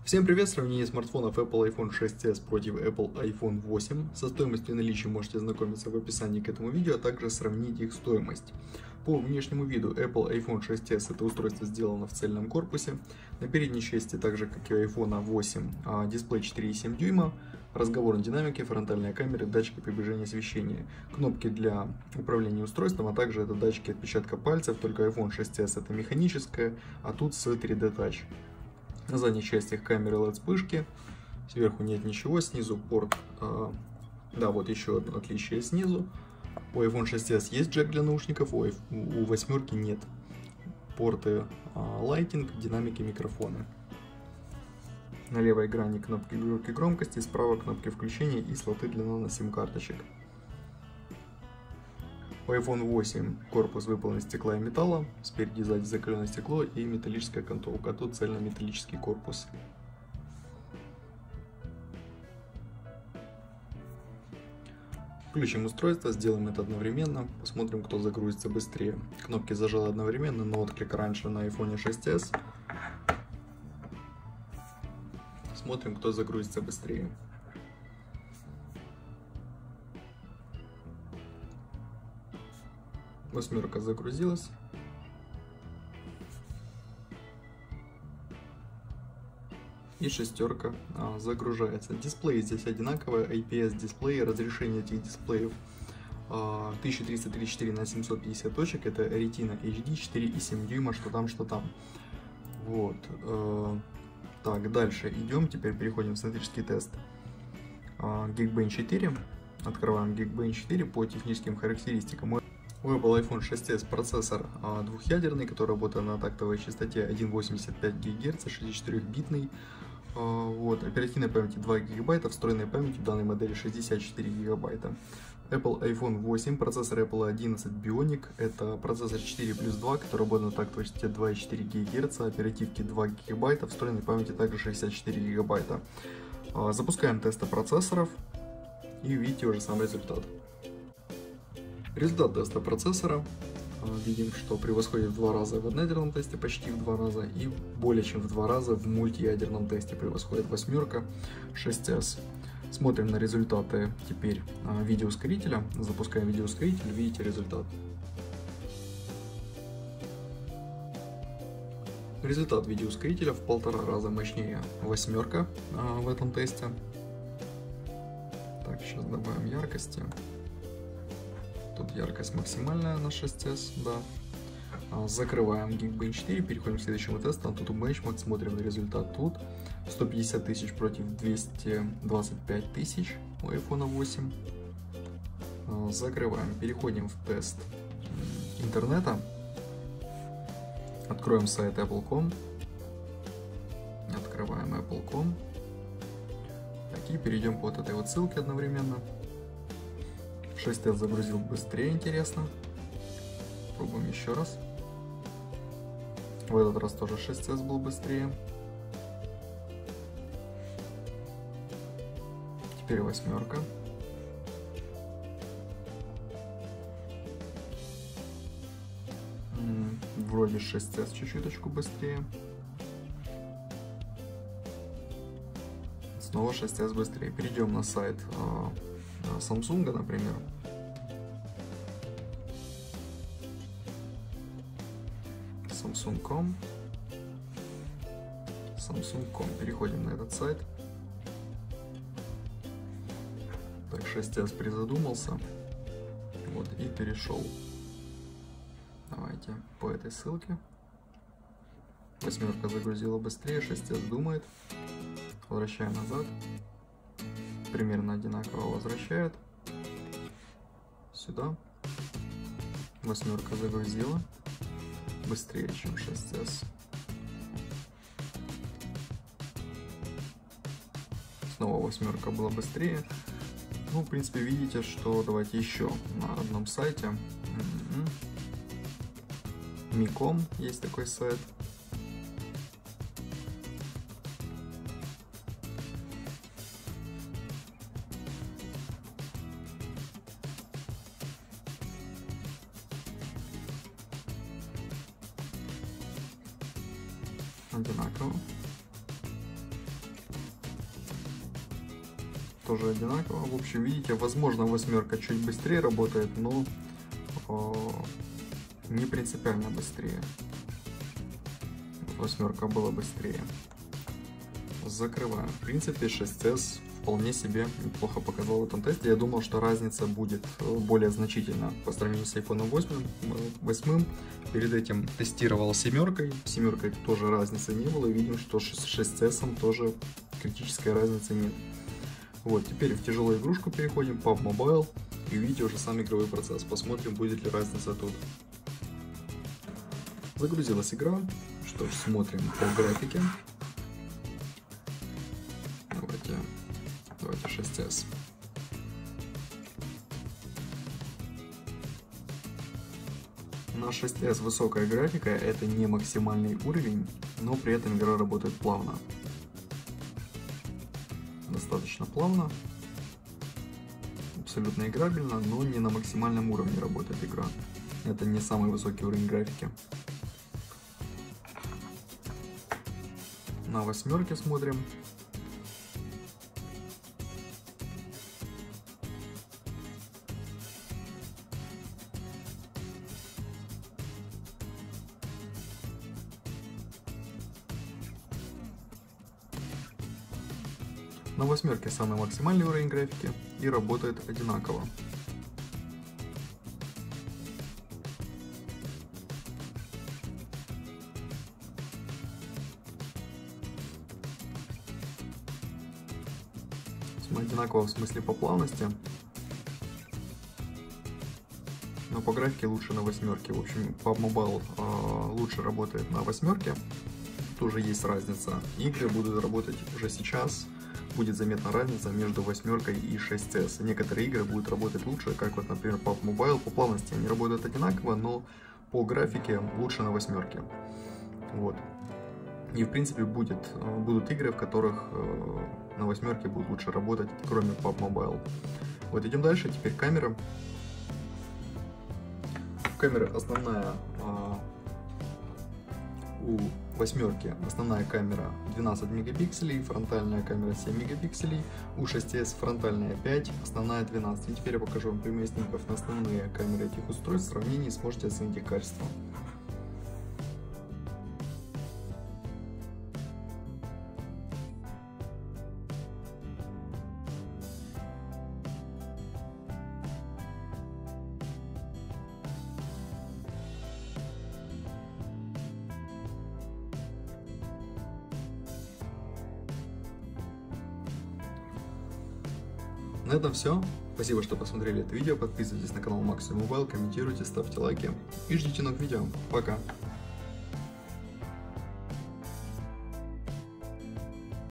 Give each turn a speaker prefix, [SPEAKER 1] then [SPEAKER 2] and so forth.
[SPEAKER 1] Всем привет! Сравнение смартфонов Apple iPhone 6s против Apple iPhone 8. Со стоимостью и наличием можете ознакомиться в описании к этому видео, а также сравнить их стоимость. По внешнему виду Apple iPhone 6s это устройство сделано в цельном корпусе. На передней части, так же как и iPhone 8, дисплей 4,7 дюйма, разговорные динамики, фронтальная камера, датчики приближения освещения, кнопки для управления устройством, а также это датчики отпечатка пальцев, только iPhone 6s это механическая, а тут с 3D Touch. На задней части камеры LED-вспышки, сверху нет ничего, снизу порт, да, вот еще одно отличие снизу. У iPhone 6s есть джек для наушников, у 8 нет. Порты Lightning, динамики, микрофоны. На левой грани кнопки громкости, справа кнопки включения и слоты для нано-сим-карточек. У iPhone 8 корпус выполнен из стекла и металла, спереди и сзади закаленное стекло и металлическая окантовка, а тут цельнометаллический корпус. Включим устройство, сделаем это одновременно, посмотрим, кто загрузится быстрее. Кнопки зажал одновременно, но отклик раньше на iPhone 6s. Смотрим, кто загрузится быстрее. Восьмерка загрузилась. И шестерка загружается. Дисплей здесь одинаковый, IPS дисплей, разрешение этих дисплеев 1334 на 750 точек, это Retina HD 4,7 дюйма, что там, что там. Вот. Так, дальше идем, теперь переходим в синтетический тест. Geekbench 4. Открываем Geekbench 4 по техническим характеристикам. У Apple iPhone 6s процессор двухъядерный, который работает на тактовой частоте 1,85 ГГц, 64-битный. Вот, оперативной памяти 2 ГБ, встроенной памяти в данной модели 64 ГБ. Apple iPhone 8, процессор Apple 11 Bionic, это процессор 4+2, который работает на тактовой частоте 2,4 ГГц, оперативки 2 ГБ, встроенной памяти также 64 ГБ. Запускаем тесты процессоров и увидите уже сам результат. Результат теста процессора. Видим, что превосходит в 2 раза в одноядерном тесте, почти в 2 раза, и более чем в 2 раза в мультиядерном тесте превосходит восьмерка 6s. Смотрим на результаты теперь видеоускорителя. Запускаем видеоускоритель, видите результат. Результат видеоускорителя в 1,5 раза мощнее восьмерка в этом тесте. Так, сейчас добавим яркости. Тут яркость максимальная на 6s, да. Закрываем Geekbench 4, переходим к следующему тесту, тут Benchmark, смотрим на результат тут. 150 тысяч против 225 тысяч у iPhone 8. Закрываем, переходим в тест интернета. Откроем сайт Apple.com. Открываем Apple.com. И перейдем по вот этой вот ссылке одновременно. 6s загрузил быстрее, интересно. Пробуем еще раз. В этот раз тоже 6s был быстрее. Теперь восьмерка. Вроде 6s чуть-чуточку быстрее. Снова 6s быстрее. Перейдем на сайт Samsung, например. Samsung.com. Переходим на этот сайт. Так, 6s призадумался. Вот, и перешел. Давайте по этой ссылке. Восьмерка загрузила быстрее, 6s думает. Возвращаем назад. Примерно одинаково возвращает. Сюда. Восьмерка загрузила быстрее, чем 6s. Снова восьмерка была быстрее. Ну, в принципе, видите, что давайте еще на одном сайте. Mi.com есть такой сайт. Одинаково. тоже одинаково. В общем, видите, возможно, восьмерка чуть быстрее работает, но не принципиально быстрее. Восьмерка была быстрее. Закрываем. В принципе, 6s вполне себе неплохо показал в этом тесте. Я думал, что разница будет более значительна по сравнению с iPhone 8. Перед этим тестировал семеркой. С семеркой тоже разницы не было. Видим, что с 6s тоже критической разницы нет. Вот, теперь в тяжелую игрушку переходим, PUBG Mobile. И видите уже сам игровой процесс. Посмотрим, будет ли разница тут. Загрузилась игра. Что ж, смотрим по графике. Давайте 6s. На 6s высокая графика, это не максимальный уровень, но при этом игра работает плавно. Достаточно плавно. Абсолютно играбельно, но не на максимальном уровне работает игра. Это не самый высокий уровень графики. На восьмерке смотрим. На восьмерке самый максимальный уровень графики и работает одинаково. Одинаково в смысле по плавности, но по графике лучше на восьмерке. В общем, PUBG Mobile лучше работает на восьмерке. Тоже есть разница. Игры будут работать уже сейчас. Будет заметна разница между восьмеркой и 6s. Некоторые игры будут работать лучше, как вот, например, PUBG Mobile. По плавности они работают одинаково, но по графике лучше на восьмерке. Вот. И в принципе будут игры, в которых на восьмерке будет лучше работать, кроме PUBG Mobile. Вот, идем дальше. Теперь камера. Камера основная у восьмерки. Основная камера 12 мегапикселей, фронтальная камера 7 мегапикселей. У 6s фронтальная 5, основная 12. И теперь я покажу вам пример снимков на основные камеры этих устройств. В сравнении сможете оценить их качество. На этом все. Спасибо, что посмотрели это видео. Подписывайтесь на канал Максимум Mobile, комментируйте, ставьте лайки и ждите новых видео. Пока!